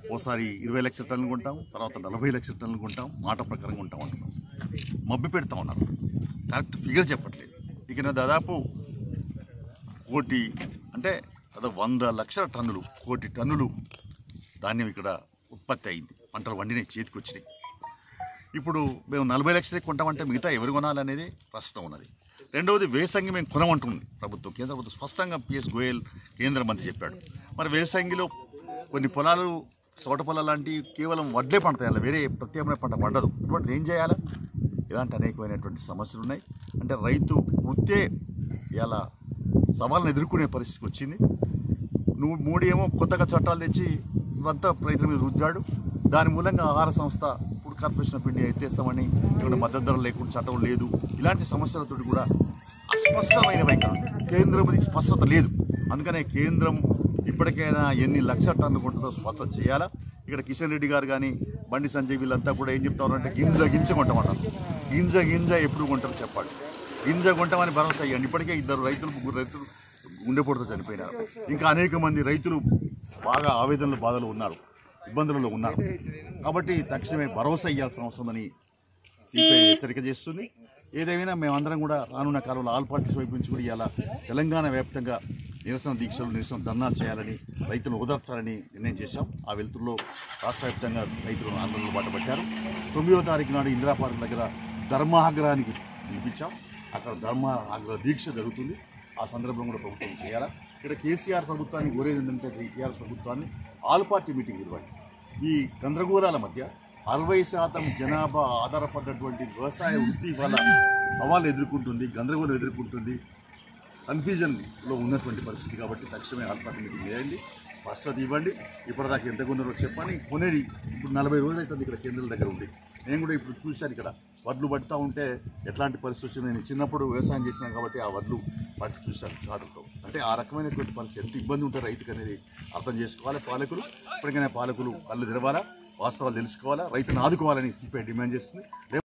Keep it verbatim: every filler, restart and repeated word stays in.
ఓసారి ఇరవై లక్షల టన్నులు కొంటాం, తర్వాత నలభై లక్షల టన్నులు కొంటాం, మాట ప్రకారం కొంటాం అంటున్నాం. మబ్బి పెడతా ఉన్నారు, కరెక్ట్ ఫిగర్ చెప్పట్లేదు. ఇక దాదాపు కోటి అంటే అదే వంద లక్షల టన్నులు కోటి టన్నులు ధాన్యం ఇక్కడ ఉత్పత్తి అయింది, పంటలు వండినాయి, చేతికి వచ్చినాయి. ఇప్పుడు మేము నలభై లక్షలే కొంటామంటే మిగతా ఎవరు కొనాలనేది ప్రస్తుతం ఉన్నది. రెండవది వేసంగి మేము కొనమంటుంది ప్రభుత్వం, కేంద్ర ప్రభుత్వం స్పష్టంగా పిఎస్ గోయల్ కేంద్ర మంత్రి చెప్పాడు. మరి వేసంగిలో కొన్ని పొలాలు సోట పొలాలు లాంటివి కేవలం వడ్లే పండుతాయి, అలా వేరే ప్రత్యామ్నాయ పంట పండదు. ఇటువంటి ఏం చేయాలా? ఇలాంటి అనేకమైనటువంటి సమస్యలు ఉన్నాయి. అంటే రైతు వృత్తే ఇలా సవాళ్ళను ఎదుర్కొనే పరిస్థితికి వచ్చింది. నువ్వు మూడు ఏమో కొత్తగా చట్టాలు తెచ్చి ఇవంతా రైతుల మీద రుద్దాడు. దాని మూలంగా ఆహార సంస్థ ఫుడ్ కార్పొరేషన్ ఆఫ్ ఇండియా ఎత్తేస్తామని, ఇక్కడ మద్దతు ధర లేకుండా చట్టం లేదు, ఇలాంటి సమస్యలతో కూడా అస్పష్టమైన వైఖరి, కేంద్రం స్పష్టత లేదు. అందుకనే కేంద్రం ఇప్పటికైనా ఎన్ని లక్షల టన్నులు కొంటుందో స్పష్టత చేయాలా. ఇక్కడ కిషన్ రెడ్డి గారు కానీ బండి సంజయ్ వీళ్ళంతా కూడా ఏం చెప్తా ఉన్నారంటే గింజ గింజ కొంటామంటారు. గింజ గింజ ఎప్పుడు కొంటారు చెప్పాలి, గింజ కొంటామని భరోసా ఇవ్వండి. ఇప్పటికే ఇద్దరు రైతులు ముగ్గురు రైతులు గుండెపోటుతో చనిపోయినారు. ఇంకా అనేక మంది రైతులు బాగా ఆవేదనలు బాధలు ఉన్నారు, ఇబ్బందులలో ఉన్నారు. కాబట్టి తక్షణమే భరోసా ఇవ్వాల్సిన అవసరమని సిపిఐ హెచ్చరిక చేస్తుంది. ఏదేమైనా మేమందరం కూడా రానున్న కాలంలో ఆల్ పార్టీస్ వైపు నుంచి కూడా ఇవాళ తెలంగాణ వ్యాప్తంగా నిరసన దీక్షలు నిరసన ధర్నాలు చేయాలని, రైతులను ఓదార్చాలని నిర్ణయం చేశాం. ఆ వెలుతుల్లో రాష్ట్ర వ్యాప్తంగా రైతులు ఆందోళనలు బాటపట్టారు. తొమ్మిదో తారీఖు నాడు ఇందిరా పార్క్ దగ్గర ధర్మాగ్రహానికి పిలిపించాం. అక్కడ ధర్మాగ్రహ దీక్ష జరుగుతుంది. ఆ సందర్భంలో కూడా ప్రభుత్వం చేయాలా. ఇక్కడ కేసీఆర్ ప్రభుత్వాన్ని కోరేది ఏంటంటే టీఆర్ఎస్ ప్రభుత్వాన్ని ఆల్ పార్టీ మీటింగ్ ఇవ్వండి. ఈ గందరగోళాల మధ్య అరవై శాతం జనాభా ఆధారపడినటువంటి వ్యవసాయ వృత్తి వల్ల సవాళ్ళు ఎదుర్కొంటుంది, గందరగోళం ఎదుర్కొంటుంది, కన్ఫ్యూజన్లో ఉన్నటువంటి పరిస్థితి. కాబట్టి తక్షణమే ఆల్ పార్టీ మీటింగ్ వేయండి, స్పష్టత ఇవ్వండి. ఇప్పటిదాకా ఎంత కొన్నారో చెప్పని కొనేది. ఇప్పుడు నలభై రోజులు అవుతుంది ఇక్కడ కేంద్రాల దగ్గర ఉంది. నేను కూడా ఇప్పుడు చూశాను, ఇక్కడ వడ్లు పడుతూ ఉంటే ఎట్లాంటి పరిస్థితి వచ్చింది. నేను చిన్నప్పుడు వ్యవసాయం చేసినాను కాబట్టి ఆ వడ్లు పట్టి చూశాను చాటుతో. అంటే ఆ రకమైనటువంటి పరిస్థితి ఎంత ఇబ్బంది ఉంటుంది రైతుకు అనేది అర్థం చేసుకోవాలి పాలకులు. ఇప్పటికైనా పాలకులు కళ్ళు తెరవాలా, వాస్తవాలు తెలుసుకోవాలా, రైతును ఆదుకోవాలని సిపిఐ డిమాండ్ చేస్తుంది.